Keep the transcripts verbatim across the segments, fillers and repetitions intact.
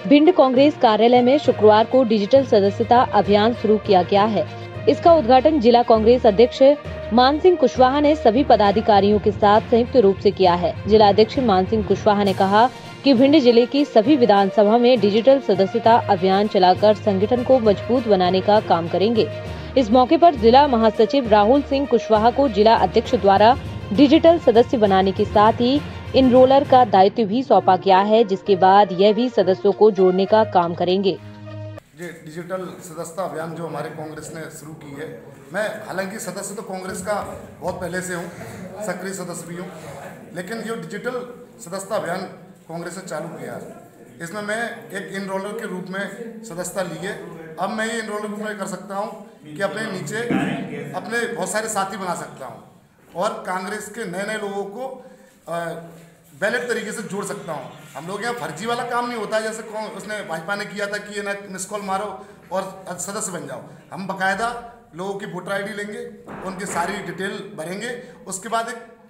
भिंड कांग्रेस कार्यालय में शुक्रवार को डिजिटल सदस्यता अभियान शुरू किया गया है। इसका उद्घाटन जिला कांग्रेस अध्यक्ष मान सिंह कुशवाहा ने सभी पदाधिकारियों के साथ संयुक्त रूप से किया है। जिला अध्यक्ष मान सिंह कुशवाहा ने कहा कि भिंड जिले की सभी विधानसभा में डिजिटल सदस्यता अभियान चलाकर संगठन को मजबूत बनाने का काम करेंगे। इस मौके पर जिला महासचिव राहुल सिंह कुशवाहा को जिला अध्यक्ष द्वारा डिजिटल सदस्य बनाने के साथ ही इनरोलर का दायित्व भी सौंपा गया है, जिसके बाद यह भी सदस्यों को जोड़ने का काम करेंगे। ये डिजिटल सदस्यता अभियान जो हमारे कांग्रेस ने शुरू की है, मैं हालांकि सदस्य तो कांग्रेस का बहुत पहले से हूँ, सक्रिय सदस्य भी हूँ, लेकिन जो डिजिटल सदस्यता अभियान कांग्रेस ने चालू किया है, इसमें मैं एक इनरोलर के रूप में सदस्यता ली है। अब मैं ये इनरोलर रूप में कर सकता हूँ कि अपने नीचे अपने बहुत सारे साथी बना सकता हूँ और कांग्रेस के नए नए लोगों को बैलेट तरीके से जोड़ सकता हूँ। हम लोग यहाँ फर्जी वाला काम नहीं होता है, जैसे उसने भाजपा ने किया था कि ये ना मिस कॉल मारो और सदस्य बन जाओ। हम बाकायदा लोगों की वोटर आईडी लेंगे, उनकी सारी डिटेल भरेंगे, उसके बाद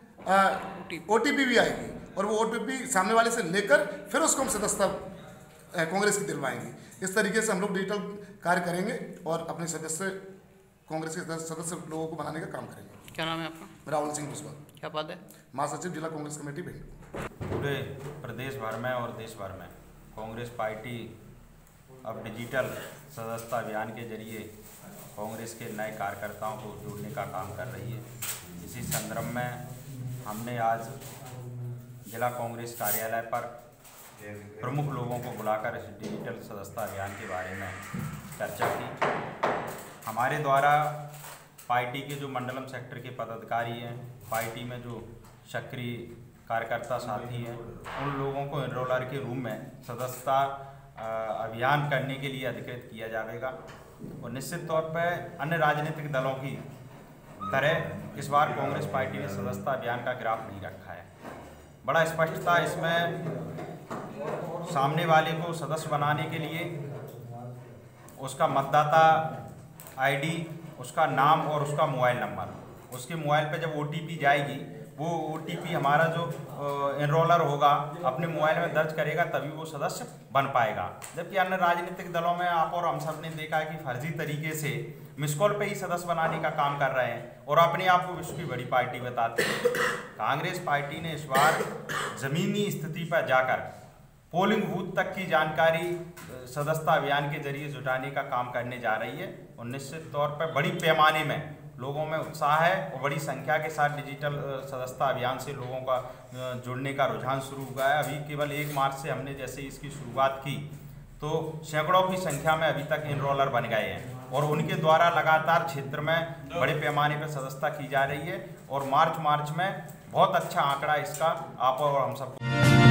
एक ओ टी पी भी आएगी और वो ओ टी पी सामने वाले से लेकर फिर उसको हम सदस्यता कांग्रेस की दिलवाएंगे। इस तरीके से हम लोग डिजिटल कार्य करेंगे और अपने सदस्य कांग्रेस के सदस्य लोगों को बनाने का काम करेंगे। क्या नाम है आपका? राहुल सिंह कुशवाहा। क्या पद है? महासचिव जिला कांग्रेस कमेटी भिंड। पूरे प्रदेश भर में और देश भर में कांग्रेस पार्टी अब डिजिटल सदस्यता अभियान के जरिए कांग्रेस के नए कार्यकर्ताओं को जोड़ने का काम कर रही है। इसी संदर्भ में हमने आज जिला कांग्रेस कार्यालय पर प्रमुख लोगों को बुलाकर इस डिजिटल सदस्यता अभियान के बारे में चर्चा की। हमारे द्वारा पार्टी के जो मंडलम सेक्टर के पदाधिकारी हैं, पार्टी में जो सक्रिय कार्यकर्ता साथी हैं, उन लोगों को एनरोलर के रूप में सदस्यता अभियान करने के लिए अधिकृत किया जाएगा। और निश्चित तौर पर अन्य राजनीतिक दलों की तरह इस बार कांग्रेस पार्टी ने सदस्यता अभियान का ग्राफ नहीं रखा है। बड़ा स्पष्टता इसमें सामने वाले को सदस्य बनाने के लिए उसका मतदाता आईडी, उसका नाम और उसका मोबाइल नंबर, उसके मोबाइल पे जब ओटीपी जाएगी, वो ओटीपी हमारा जो एनरोलर होगा अपने मोबाइल में दर्ज करेगा, तभी वो सदस्य बन पाएगा। जबकि अन्य राजनीतिक दलों में आप और हम सब ने देखा है कि फर्जी तरीके से मिस कॉल पे ही सदस्य बनाने का काम कर रहे हैं और अपने आप को विश्व की बड़ी पार्टी बताते हैं। कांग्रेस पार्टी ने इस बार जमीनी स्थिति पर जाकर पोलिंग बूथ तक की जानकारी सदस्यता अभियान के जरिए जुटाने का काम करने जा रही है और निश्चित तौर पर बड़ी पैमाने में लोगों में उत्साह है और बड़ी संख्या के साथ डिजिटल सदस्यता अभियान से लोगों का जुड़ने का रुझान शुरू हुआ है। अभी केवल एक मार्च से हमने जैसे इसकी शुरुआत की तो सैकड़ों की संख्या में अभी तक इनरोलर बन गए हैं और उनके द्वारा लगातार क्षेत्र में बड़े पैमाने पर सदस्यता की जा रही है और मार्च मार्च में बहुत अच्छा आंकड़ा इसका आप और हम सब